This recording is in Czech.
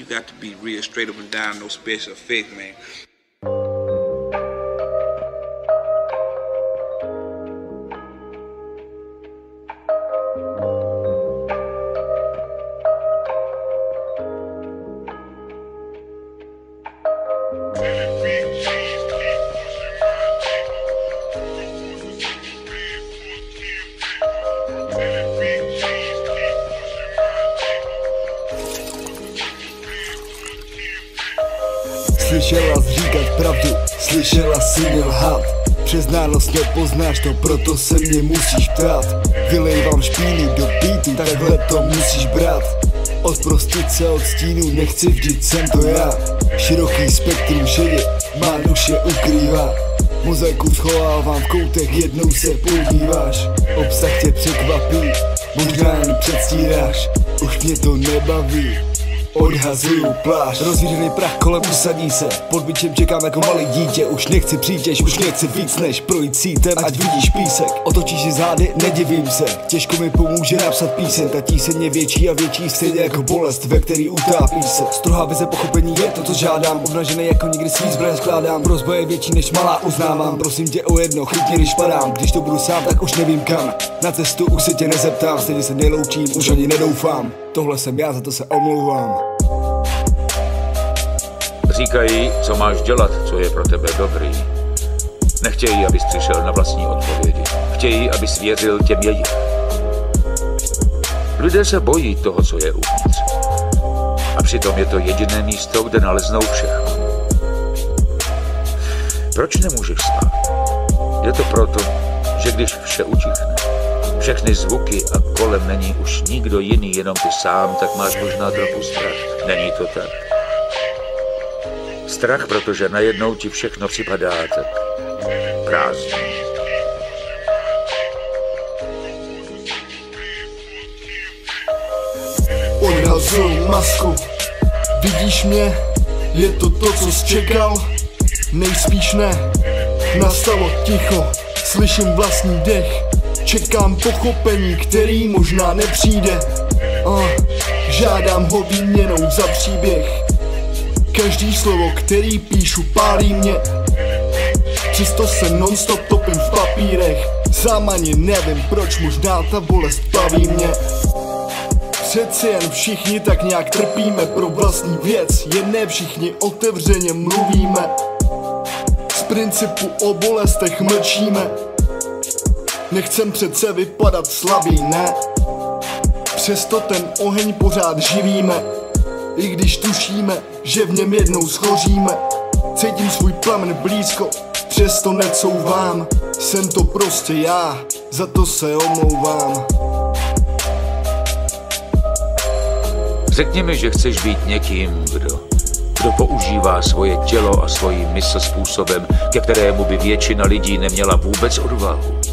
you got to be real straight up and down, no special effect, man. Slyšela jsi říkat pravdu, slyšela jsi mě lhát. Přeznánost nepoznáš to, proto se mě musíš ptát. Vylejvám špíny do beatu, takhle to musíš brát. Od prostice, od stínu, nechci vždyť jsem to já. Široký spektrum šedě, má duše ukrývá. Mozaiku schovávám v koutech, jednou se podíváš. Obsah tě překvapí, možná jen předstíráš. Už mě to nebaví, odhazuju pláž. Rozvířený prach kolem usadí se, pod bičem čekám jako malý dítě. Už nechci přítěž, už nechci víc než projít sítem, ať vidíš písek. Otočíš si zády, nedivím se, těžko mi pomůže napsat píseň. Ta tíseň je větší a větší, stejně jako bolest, ve který utápí se. Strohá vize pochopení je to, co žádám, obnažený jako nikdy svý zbraň skládám. Prozba je větší než malá, uznávám, prosím tě o jedno, chytni, když padám. Když to budu sám, tak už nevím kam, na cestu už se tě nezeptám, stejně se neloučím, už ani nedoufám. Tohle jsem já, za to se omlouvám. Říkají, co máš dělat, co je pro tebe dobrý. Nechtějí, abys přišel na vlastní odpovědi. Chtějí, abys věřil těm jejich. Lidé se bojí toho, co je uvnitř. A přitom je to jediné místo, kde naleznou všechno. Proč nemůžeš spát? Je to proto, že když vše utichne, všechny zvuky a kolem není už nikdo jiný, jenom ty sám, tak máš možná trochu strach. Není to tak? Strach, protože najednou ti všechno připadá tak prázdné. Odhazuju masku, vidíš mě, je to to, co jsi čekal? Nejspíš ne, nastalo ticho, slyším vlastní dech. Čekám pochopení, který možná nepřijde. Žádám ho výměnou za příběh. Každý slovo, který píšu, pálí mě. Přesto se non-stop topím v papírech. Sám ani nevím, proč, možná ta bolest baví mě. Přeci jen všichni tak nějak trpíme pro vlastní věc, jen ne všichni otevřeně mluvíme. Z principu o bolestech mlčíme. Nechcem přece vypadat slabý, ne? Přesto ten oheň pořád živíme. I když tušíme, že v něm jednou schoříme. Cítím svůj plamen blízko, přesto necouvám. Jsem to prostě já, za to se omlouvám. Řekni mi, že chceš být někým, kdo používá svoje tělo a svoji mysl způsobem, ke kterému by většina lidí neměla vůbec odvahu.